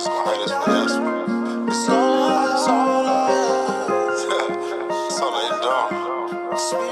some haters for this. It's all love. That's all they do. Sweet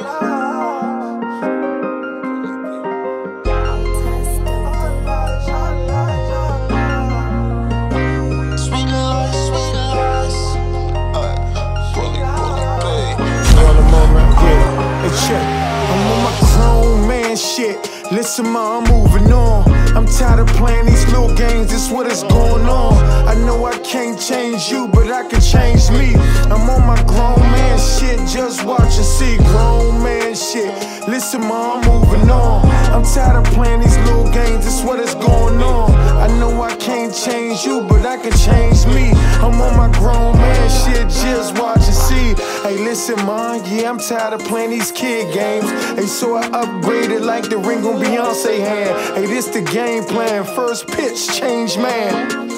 I'm on my grown man shit. Listen, ma, I'm moving on. I'm tired of playing these little games, this what is going on. I know I can't change you, but I can change me. I'm on my grown man shit, just watch and see. Grown man shit. Listen, ma, I'm moving on. I'm tired of playing these little games, this what is going on. I know I can't change you, but I can change me. I'm on my grown man shit, just watch and see. Hey, listen, ma, yeah, I'm tired of playing these kid games. Hey, so I upgraded like the ring on Beyonce hand. Hey, this the game plan, first pitch, change man.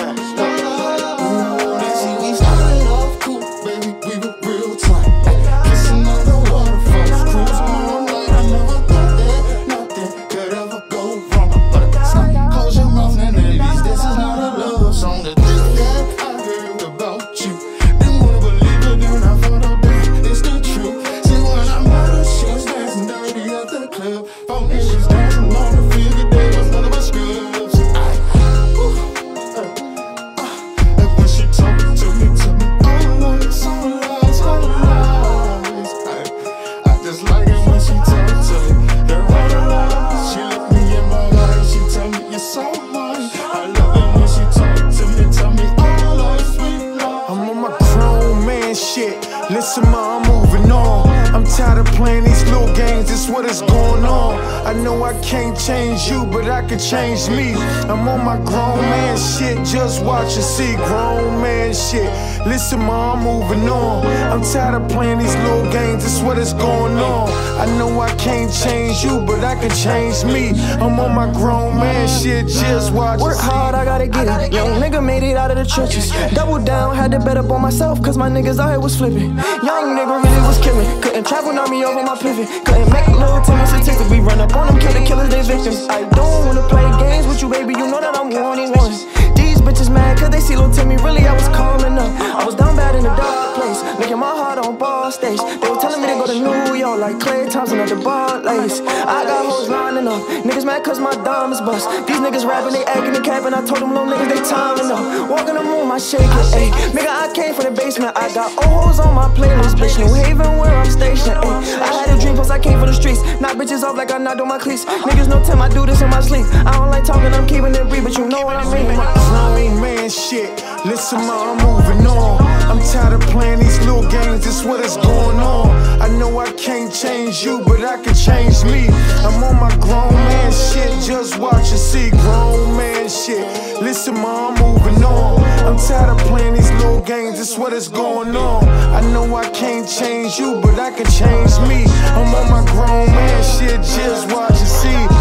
Listen, ma, I'm moving on. I'm tired of playing these little games, this what is going on. I know I can't change you, but I can change me. I'm on my grown man shit, just watch and see. Grown man shit. Listen, ma, I'm moving on. I'm tired of playing these little games, this what is going on. I know I can't change you, but I can change me. I'm on my grown man shit, just watch and see. Work hard, I gotta get it. Young nigga made it out of the trenches. Double down, had to bet up on myself, cause my niggas out here was flipping. Young nigga really was killing. Couldn't travel on me over my pivot. Couldn't make a little Timmy statistic. We run up on them, kill the killers, they victims. I don't wanna play games with you, baby, you know that I'm one-on-one. These bitches mad cause they see Lil Timmy, really I was calling up. I was down bad in a dark place, making my heart on bar stage. They were telling me to go to New York like Clay Thompson at the Barclays. I got hoes lining up, niggas mad cause my diamonds bust. These niggas rapping, they acting and capping. I told them little niggas they timing up. Walk in the room, I shake it, ayy. Nigga, I came from the basement, I got old hoes on my playlist, bitch. New Haven where I'm stationed, ayy. I had a dream plus I came from the streets. Knock bitches off like I knocked on my cleats. Niggas know Tim, I do this in my sleep. I don't like talking, I'm keeping it brief, but you know what I mean. Grown man shit. Listen, ma, I'm moving on. I'm tired of playing these little games, this what is going on. I know I can't change you, but I can change me. I'm on my grown man shit, just watch and see. Grown man shit. Listen, ma, I'm moving on. I'm tired of playing these little games, this what is going on. I know I can't change you, but I can change me. I'm on my grown man shit, just watch and see.